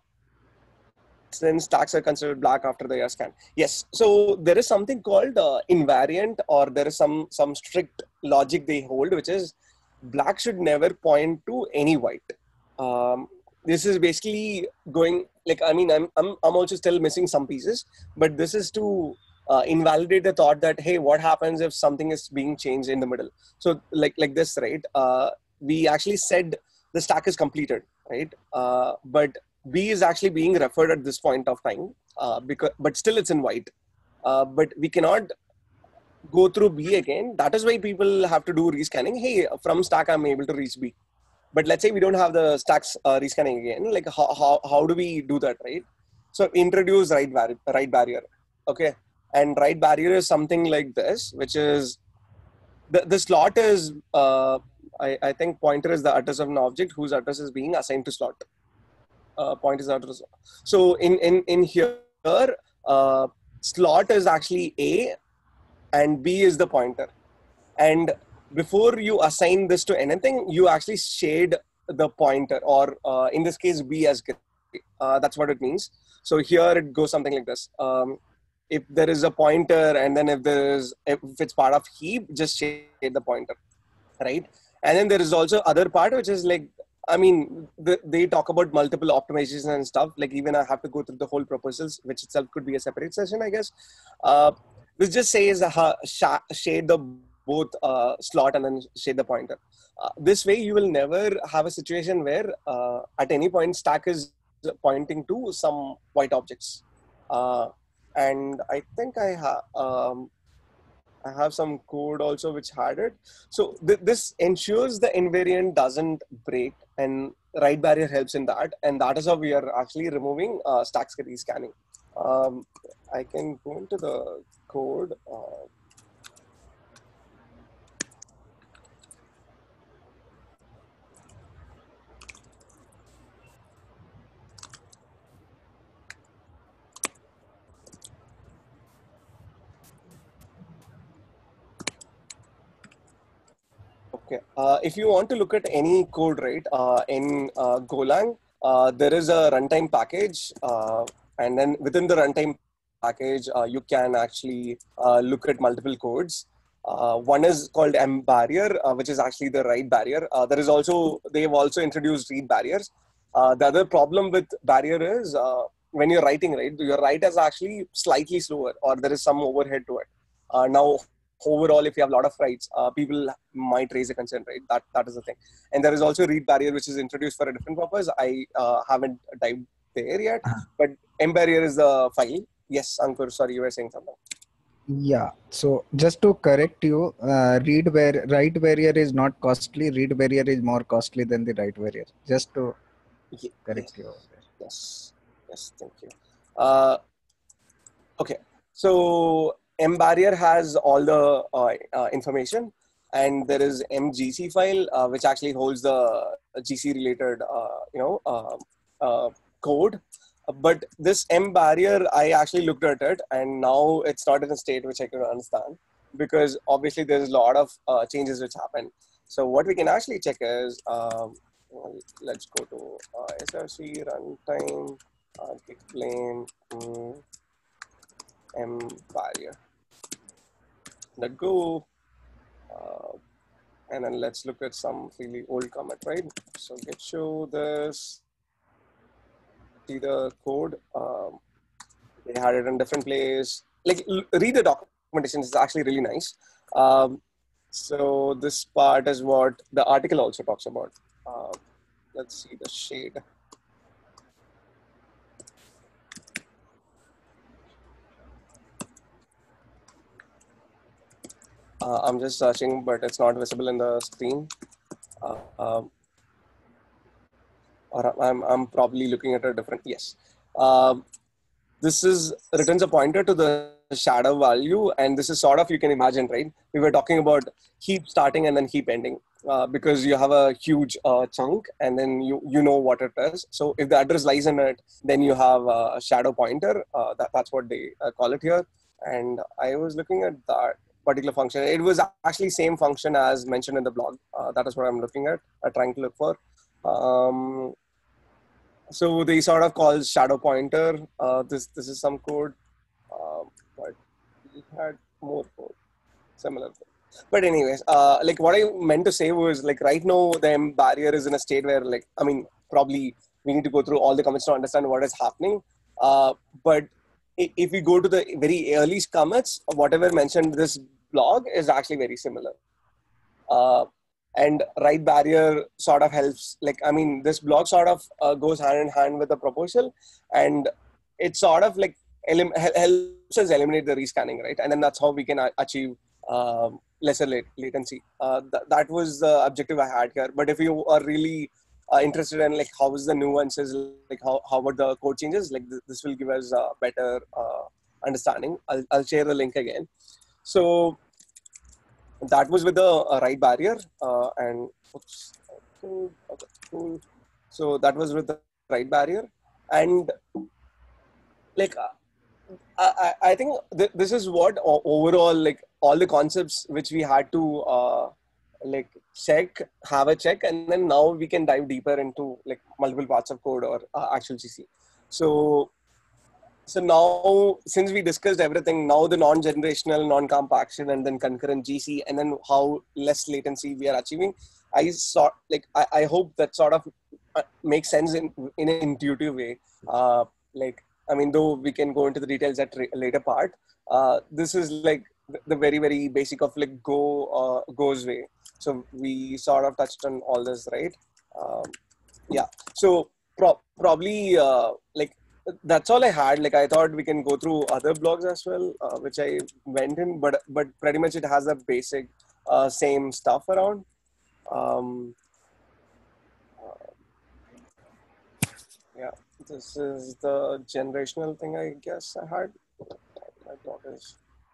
then stacks are considered black after the year scan. Yes, so there is something called uh, invariant, or there is some some strict logic they hold, which is black should never point to any white. Um, this is basically going like, I mean, I'm I'm I'm also still missing some pieces, but this is to uh, invalidate the thought that, hey, what happens if something is being changed in the middle? So like like this, right? Uh, we actually said the stack is completed, right? Uh, but B is actually being referred at this point of time, uh, because but still it's in white. Uh, but we cannot go through B again. That is why people have to do rescanning. Hey, from stack, I'm able to reach B. But let's say we don't have the stacks uh, rescanning again. Like how, how, how do we do that, right? So introduce write, bar- write barrier. Okay. And write barrier is something like this, which is the, the slot is, uh, I, I think pointer is the address of an object whose address is being assigned to slot. Uh, point is address. So in, in, in here, uh, slot is actually A and B is the pointer. And before you assign this to anything, you actually shade the pointer, or uh, in this case, B as gray. Uh, that's what it means. So here it goes something like this. Um, if there is a pointer, and then if there is, if it's part of heap, just shade the pointer, right? And then there is also other part, which is like, I mean, the, they talk about multiple optimizations and stuff. Like even I have to go through the whole proposals, which itself could be a separate session, I guess. Uh, this just says uh, shade the both uh, slot and then shade the pointer. Uh, this way, you will never have a situation where uh, at any point stack is pointing to some white objects. Uh, and I think I have um, I have some code also which had it. So th- this ensures the invariant doesn't break, and write barrier helps in that. And that is how we are actually removing uh, stack rescanning. Um, I can go into the code. Uh, Okay. Uh, if you want to look at any code, right, uh, in uh, Golang, uh, there is a runtime package. Uh, and then within the runtime package, uh, you can actually uh, look at multiple codes. Uh, one is called M barrier, uh, which is actually the write barrier. Uh, there is also, they've also introduced read barriers. Uh, the other problem with barrier is uh, when you're writing, right, your write is actually slightly slower, or there is some overhead to it. Uh, now, overall, if you have a lot of writes, uh, people might raise a concern, right? That that is the thing. And there is also read barrier, which is introduced for a different purpose. I uh, haven't dived there yet, uh-huh. But M barrier is the file. Yes, Ankur, sorry, you were saying something. Yeah. So just to correct you, uh, read bar- write barrier is not costly. Read barrier is more costly than the write barrier. Just to yes. correct you. Yes. Yes. Thank you. Uh, okay. So M barrier has all the uh, uh, information, and there is M G C file, uh, which actually holds the G C related, uh, you know, uh, uh, code. But this M barrier, I actually looked at it, and now it's not in a state which I can understand, because obviously there's a lot of uh, changes which happen. So what we can actually check is, um, well, let's go to uh, S R C runtime, uh, explain. Um, M barrier. Let go. Uh, and then let's look at some really old commit, right? So get show this. See the code. Um, they had it in different place. Like read the documentation. It's actually really nice. Um, so this part is what the article also talks about. Uh, let's see the shade. Uh, I'm just searching, but it's not visible in the screen. Uh, um, or I'm, I'm probably looking at a different, yes. Um, this is returns a pointer to the shadow value, and this is sort of, you can imagine, right? We were talking about heap starting and then heap ending, uh, because you have a huge uh, chunk, and then you you know what it is. So if the address lies in it, then you have a shadow pointer. Uh, that, that's what they uh, call it here. And I was looking at that particular function. It was actually same function as mentioned in the blog. Uh, that is what I'm looking at, uh, trying to look for. Um, so they sort of call shadow pointer. Uh, this this is some code, uh, but we had more code, similar code. But anyways, uh, like what I meant to say was, like, right now the M barrier is in a state where, like, I mean, probably we need to go through all the commits to understand what is happening. Uh, but if we go to the very early commits, whatever mentioned this blog is actually very similar. Uh, and write barrier sort of helps, like, I mean, this blog sort of uh, goes hand in hand with the proposal, and it sort of like elim- helps us eliminate the rescanning, right? And then that's how we can achieve um, lesser lat- latency. Uh, th- that was the objective I had here. But if you are really uh, interested in like how is the nuances, like how, how about the code changes, like th- this will give us a better uh, understanding. I'll, I'll share the link again. So that was with the uh, write barrier uh, and oops, okay, cool. So that was with the write barrier, and like uh, I, I think th- this is what o- overall like all the concepts which we had to uh, like check, have a check, and then now we can dive deeper into like multiple parts of code or uh, actual G C. So so now since we discussed everything, now the non-generational, non-compaction, and then concurrent G C, and then how less latency we are achieving, I saw like I, I hope that sort of uh, makes sense in in an intuitive way. Uh, like I mean, though we can go into the details at a later part. Uh, this is like the very very basic of like Go uh, Go's way. So we sort of touched on all this, right? Um, yeah. So pro- probably uh, like that's all I had. Like I thought we can go through other blogs as well, uh, which I went in, but but pretty much it has the basic uh, same stuff around. Um, uh, yeah, this is the generational thing I guess I had. My blog is.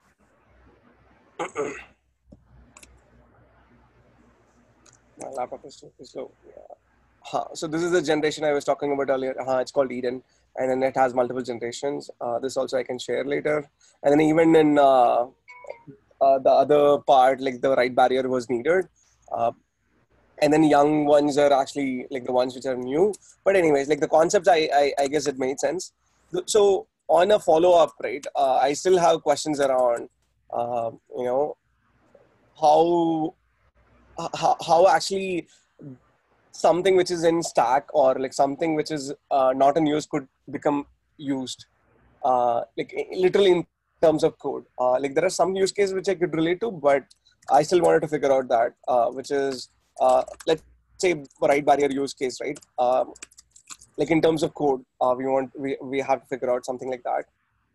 My laptop is too slow. Yeah. Huh. So this is the generation I was talking about earlier. Uh, it's called Eden, and then it has multiple generations. Uh, this also I can share later. And then even in uh, uh, the other part, like the write barrier was needed. Uh, and then young ones are actually like the ones which are new. But anyways, like the concepts, I I, I guess it made sense. So on a follow up, right? Uh, I still have questions around, uh, you know, how how, how actually something which is in stack or like something which is uh, not in use could become used uh, like literally in terms of code. Uh, like there are some use cases which I could relate to, but I still wanted to figure out that, uh, which is uh, let's say write barrier use case, right? Um, like in terms of code, uh, we want we, we have to figure out something like that.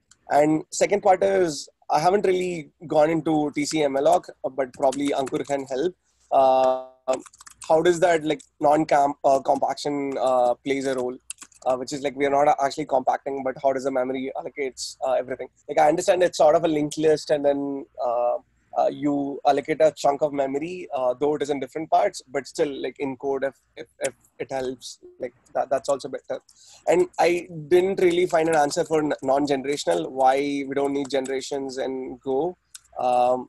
And second part is I haven't really gone into T C M L O C, but probably Ankur can help. Uh, how does that like non-camp uh, compaction uh, plays a role? Uh, which is like we are not actually compacting, but how does the memory allocates uh, everything? Like I understand it's sort of a linked list, and then uh, uh, you allocate a chunk of memory, uh, though it is in different parts, but still like in code, if if, if it helps, like that, that's also better. And I didn't really find an answer for non-generational. Why we don't need generations and Go. Um,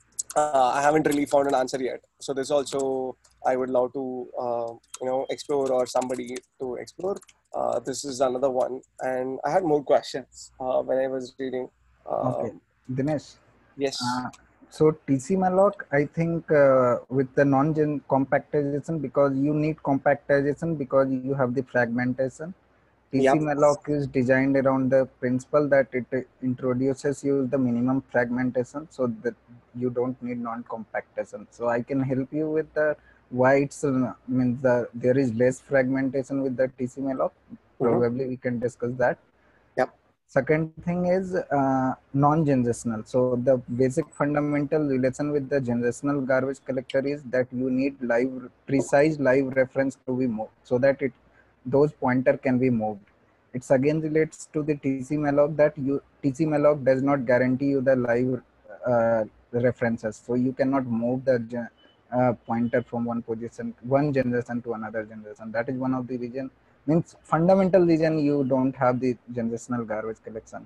uh, I haven't really found an answer yet. So this also I would love to uh, you know explore or somebody to explore. Uh, this is another one, and I had more questions uh, when I was reading. Okay, Um, Dinesh. yes. Uh, so T C malloc, I think uh, with the non-gen compactization, because you need compactization because you have the fragmentation. T C Yep. malloc is designed around the principle that it uh, introduces you the minimum fragmentation, so that you don't need non-compactation. So I can help you with the why it's uh, means the there is less fragmentation with the T C malloc. Probably Mm-hmm. we can discuss that. Yep. Second thing is uh, non-generational. So the basic fundamental relation with the generational garbage collector is that you need live, precise live reference to be moved, so that it those pointer can be moved. It's again relates to the T C malloc that you T C malloc does not guarantee you the live uh, references, so you cannot move the uh, pointer from one position, one generation to another generation. That is one of the reason, means fundamental reason you don't have the generational garbage collection.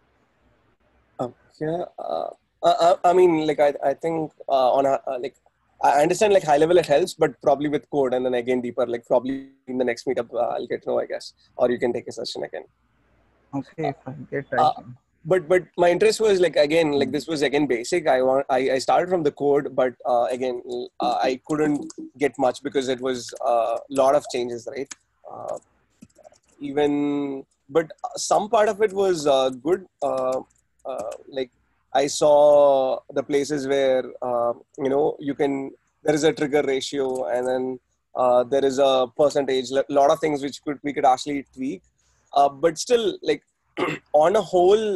Okay. Uh, uh, I mean, like I, I think uh, on a uh, like I understand like high level it helps, but probably with code and then again deeper, like probably in the next meetup uh, I'll get to know, I guess, or you can take a session again. Okay, if I get I Uh, can. but but my interest was like again like this was again basic. I want I, I started from the code, but uh, again uh, I couldn't get much because it was a uh, lot of changes, right? Uh, even but some part of it was uh, good. Uh, uh, like I saw the places where uh, you know you can there is a trigger ratio, and then uh, there is a percentage. A lot of things which could we could actually tweak, uh, but still like on a whole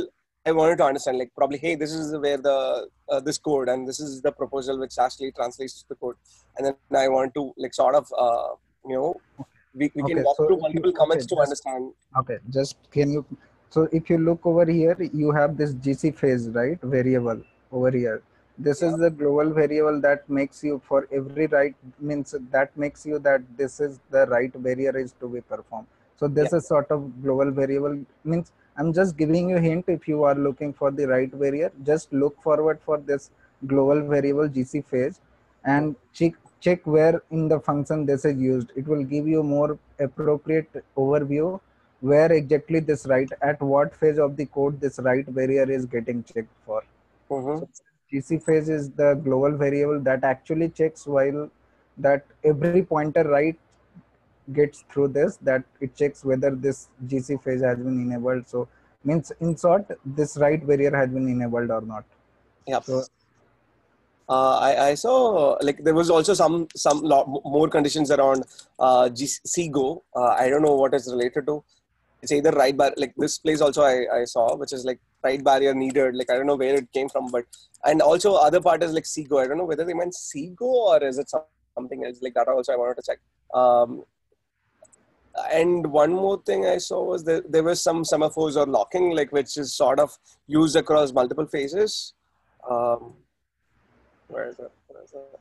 I wanted to understand, like probably, hey, this is where the uh, this code and this is the proposal which actually translates to the code, and then I want to like sort of uh, you know we, we can Okay, walk so through if you, multiple comments okay, to just understand. okay, just can you? So if you look over here, you have this G C phase, right? Variable over here. This Yeah. is the global variable that makes you for every write means that makes you that this is the write barrier is to be performed. So this Yeah. is sort of global variable means I'm just giving you a hint. If you are looking for the write barrier, just look forward for this global variable G C phase and check check where in the function this is used. It will give you more appropriate overview where exactly this write at what phase of the code this write barrier is getting checked for. Mm-hmm. So G C phase is the global variable that actually checks while that every pointer write gets through this, that it checks whether this G C phase has been enabled. So means in short, this write barrier has been enabled or not. Yeah. So Uh, I, I saw like there was also some some lot more conditions around uh, G- C G O. Uh, I don't know what it's related to. It's either right bar like this place also I, I saw, which is like right barrier needed. Like I don't know where it came from, but and also other part is like C G O. I don't know whether they meant C G O or is it something else. Like that also I wanted to check. Um, and one more thing I saw was that there was some semaphores or locking, like which is sort of used across multiple phases. Um, where is it? Where is it?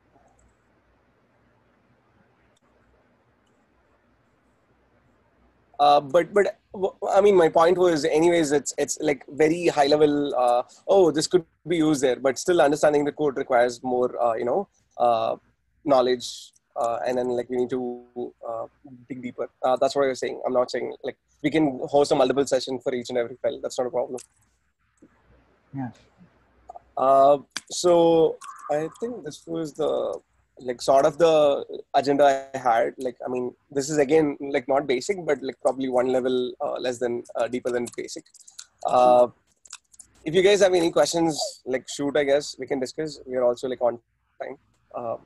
Uh, but but I mean, my point was, anyways, it's it's like very high level. Uh, oh, this could be used there, but still understanding the code requires more, uh, you know, uh, knowledge, uh, and then like we need to uh, dig deeper. Uh, that's what I was saying. I'm not saying like we can host a multiple session for each and every file. That's not a problem. yeah. Uh, so I think this was the like sort of the agenda I had. Like, I mean, this is again like not basic, but like probably one level uh, less than uh, deeper than basic. Uh, if you guys have any questions, like shoot, I guess we can discuss. We are also like on time. Um,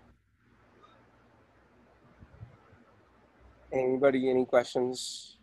anybody, any questions?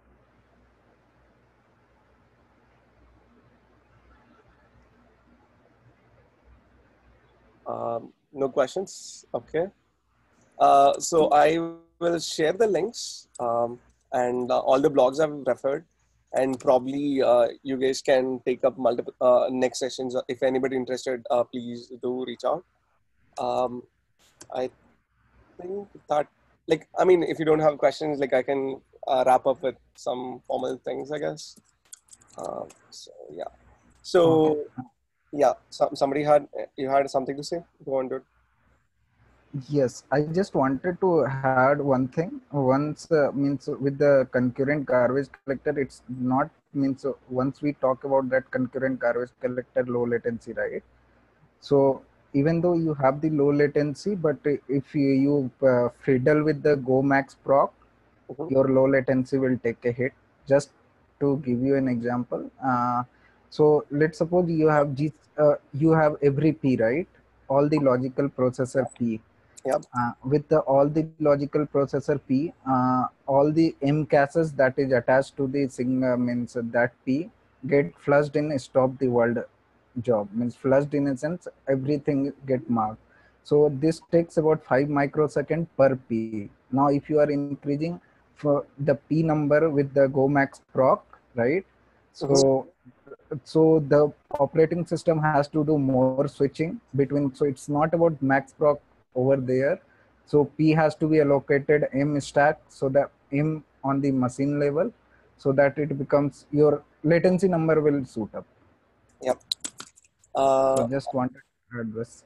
Um, no questions. Okay. Uh, so I will share the links um, and uh, all the blogs I've referred, and probably uh, you guys can take up multiple uh, next sessions. If anybody interested, uh, please do reach out. Um, I think that, like, I mean, if you don't have questions, like, I can uh, wrap up with some formal things, I guess. Uh, so yeah. So Okay. yeah, some, somebody had you had something to say? Go on, dude. Yes, I just wanted to add one thing. Once uh, means with the concurrent garbage collector, it's not means uh, once we talk about that concurrent garbage collector low latency, right? So even though you have the low latency, but if you, you uh, fiddle with the Go Max proc, Mm-hmm. your low latency will take a hit. Just to give you an example, uh, so let's suppose you have G, uh, you have every P, right? All the logical processor P. Yep. Uh, with the, all the logical processor P, uh, all the M caches that is attached to the signal means that P get flushed in stop the world job, means flushed in a sense everything get marked. So this takes about five microsecond per P. Now if you are increasing for the P number with the Go Max proc, right? Mm-hmm. So so the operating system has to do more switching between, so it's not about max proc over there. So P has to be allocated M stack, so that M on the machine level, so that it becomes your latency number will suit up. Yep. So Uh, just wanted to add this.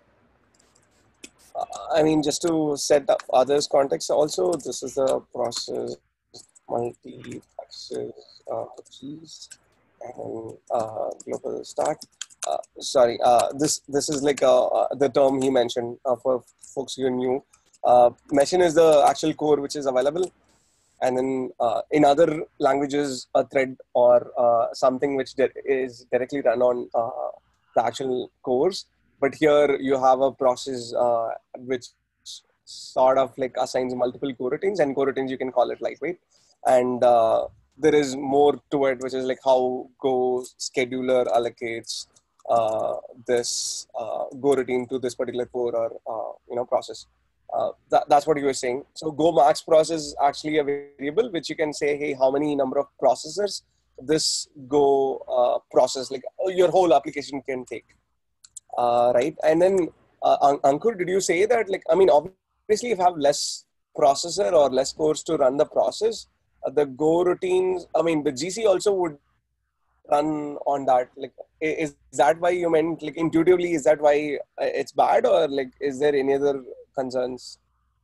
I mean, just to set up others' context, also, this is the process multi-access uh, keys and uh, global stack. Uh, sorry, uh, this this is like uh, uh, the term he mentioned uh, for folks who are new. Uh, Machine is the actual core which is available, and then uh, in other languages, a thread or uh, something which di- is directly run on uh, the actual cores. But here you have a process uh, which sort of like assigns multiple coroutines, and coroutines you can call it lightweight. And uh, there is more to it, which is like how Go scheduler allocates uh, this uh, Go routine to this particular core or uh, you know process. Uh, that, that's what you were saying. So Go max process is actually a variable which you can say, hey, how many number of processors this Go uh, process, like your whole application can take, uh, right? And then uh, Ankur, did you say that, like, I mean, obviously if you have less processor or less cores to run the process, uh, the Go routines, I mean, the G C also would run on that. Like, is that why you meant, like, intuitively, is that why it's bad, or like, is there any other concerns?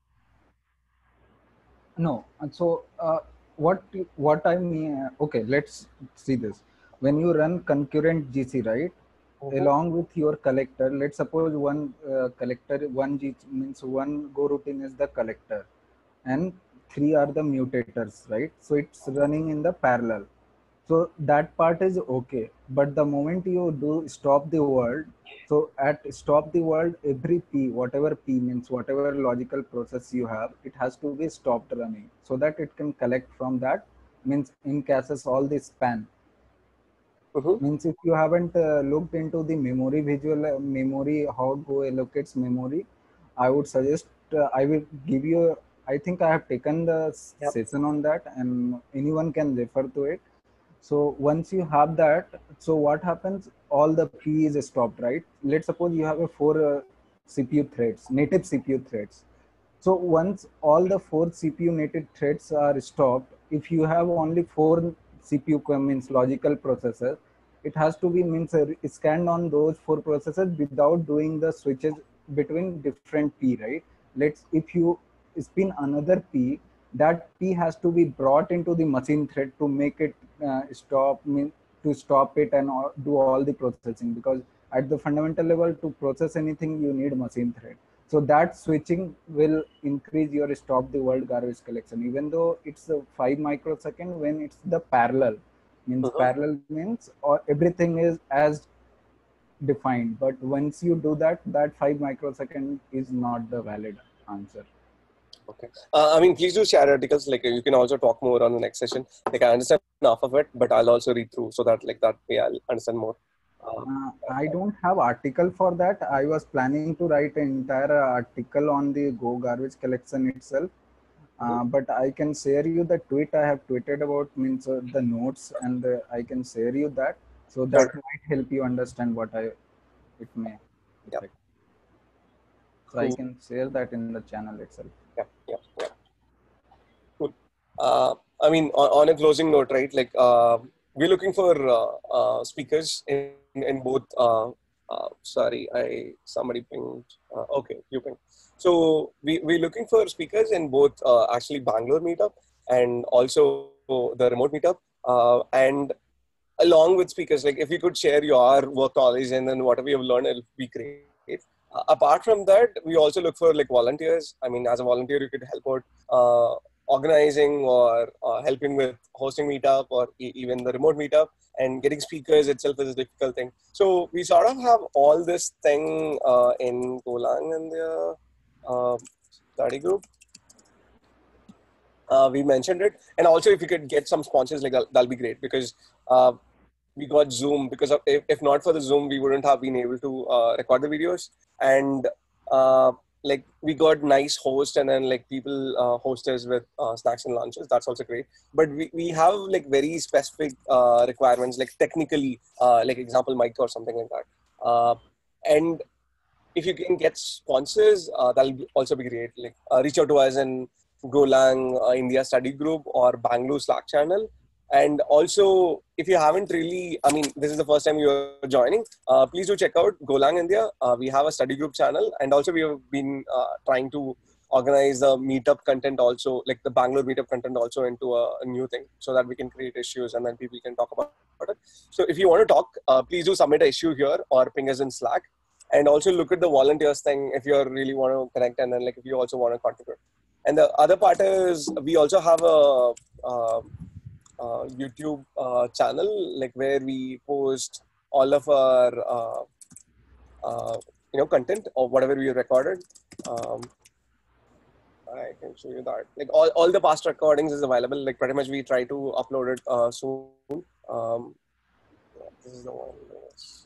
No. So uh, what what I mean, okay, let's see this. When you run concurrent G C, right, mm-hmm. along with your collector, let's suppose one uh, collector, one G C means one Go routine is the collector, and three are the mutators, right? So it's running in the parallel. So that part is okay. But the moment you do stop the world, so at stop the world, every P, whatever P means, whatever logical process you have, it has to be stopped running so that it can collect from that, means in cases all this span. Mm-hmm. Means if you haven't uh, looked into the memory visual uh, memory, how Go allocates memory, I would suggest uh, I will give you, I think I have taken the yep. session on that, and anyone can refer to it. So once you have that, so what happens, all the P is stopped, right? Let's suppose you have a four uh, C P U threads, native C P U threads. So once all the four C P U native threads are stopped, if you have only four C P U means logical processors, it has to be means uh, scanned on those four processors without doing the switches between different P, right? Let's, if you spin another P, that P has to be brought into the machine thread to make it uh, stop, mean, to stop it and all, do all the processing, because at the fundamental level, to process anything, you need machine thread. So that switching will increase your stop the world garbage collection, even though it's a five microsecond when it's the parallel. Means uh-huh. parallel means or everything is as defined. But once you do that, that five microsecond is not the valid answer. Okay. Uh, I mean, please do share articles. Like, you can also talk more on the next session. Like, I understand enough of it, but I'll also read through so that, like, that way I'll understand more. Uh, uh, I don't have article for that. I was planning to write an entire article on the Go garbage collection itself. Uh, mm-hmm. But I can share you the tweet I have tweeted about, means uh, the notes, and the, I can share you that. So that sure. might help you understand what I, it may. Yeah. So cool. I can share that in the channel itself. Yeah, yeah, yeah. Cool. Uh, I mean, on, on a closing note, right? Like, uh, we're looking for uh, uh, speakers in, in both. Uh, uh, sorry, I somebody pinged. Uh, okay, you pinged. So we we're looking for speakers in both uh, actually Bangalore meetup and also the remote meetup. Uh, and along with speakers, like if you could share your work knowledge and then whatever you've learned, it'll be great. Uh, apart from that, we also look for like volunteers. I mean, as a volunteer, you could help out uh, organizing or uh, helping with hosting meetup or e- even the remote meetup, and getting speakers itself is a difficult thing. So we sort of have all this thing uh, in Golang and the uh, study group. Uh, we mentioned it. And also if you could get some sponsors, like that'll, that'll be great, because uh, we got Zoom, because of, if, if not for the Zoom, we wouldn't have been able to uh, record the videos. And uh, like we got nice hosts, and then like people uh, host us with uh, snacks and lunches. That's also great. But we, we have like very specific uh, requirements, like technically, uh, like example mic or something like that. Uh, and if you can get sponsors, uh, that'll be also be great. Like uh, reach out to us in Golang uh, India study group or Bangalore Slack channel. And also, if you haven't really, I mean, this is the first time you're joining, uh, please do check out Golang India. Uh, we have a study group channel, and also we have been uh, trying to organize the meetup content also, like the Bangalore meetup content also into a, a new thing, so that we can create issues and then people can talk about it. So if you want to talk, uh, please do submit an issue here or ping us in Slack. And also look at the volunteers thing if you really want to connect, and then like if you also want to contribute. And the other part is we also have a, a Uh, YouTube uh, channel, like where we post all of our uh, uh, you know content or whatever we recorded. Um, I can show you that. Like all, all the past recordings is available. Like pretty much we try to upload it uh, soon. Um, yeah, this is the one. Yes.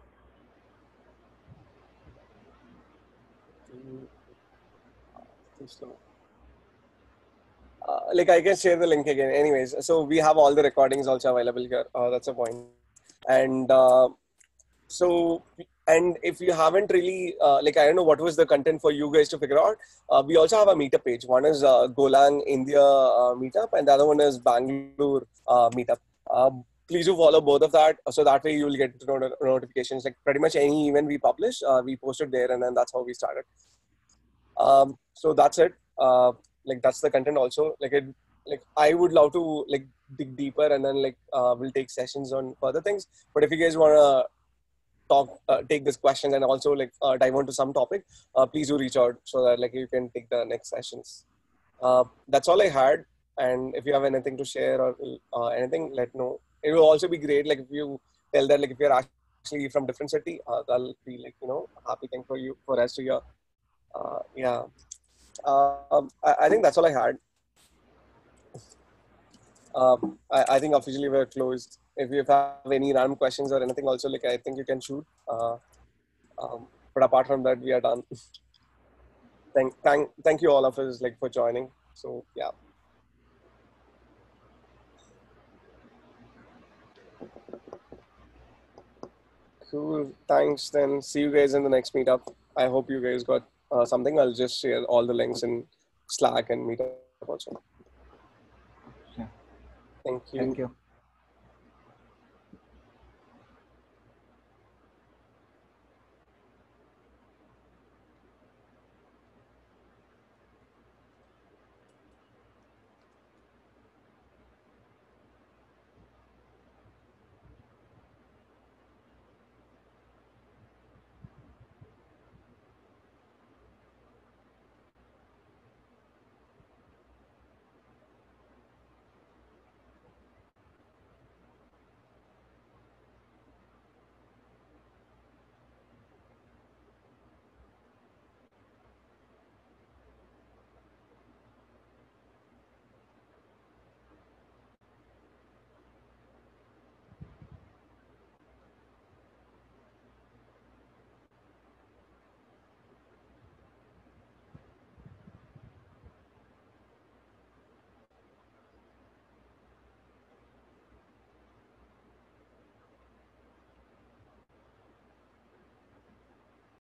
Too slow. Uh, like I can share the link again. Anyways, so we have all the recordings also available here. Uh, that's a point. And uh, so, and if you haven't really, uh, like I don't know what was the content for you guys to figure out. Uh, we also have a meetup page. One is uh, Golang India uh, meetup, and the other one is Bangalore uh, meetup. Uh, please do follow both of that, so that way you will get not- notifications. Like pretty much any event we publish, uh, we post it there, and then that's how we started. Um, so that's it. Uh, like that's the content also. Like it, like I would love to like dig deeper, and then like uh, we'll take sessions on further things. But if you guys wanna talk, uh, take this question and also like uh, dive into some topic, uh, please do reach out so that like you can take the next sessions. Uh, that's all I had. And if you have anything to share or uh, anything, let know. It will also be great. Like if you tell that like if you're actually from different city, uh, that'll be like you know a happy thing for you for us to hear. Uh, yeah. Um, I, I think that's all I had. Um, I, I think officially we're closed. If you have any random questions or anything, also like I think you can shoot. Uh, um, but apart from that, we are done. thank, thank, thank you all of us like for joining. So yeah. Cool. Thanks. Then see you guys in the next meetup. I hope you guys got uh, something. I'll just share all the links in Slack and meetup also. Yeah. Thank you. Thank you.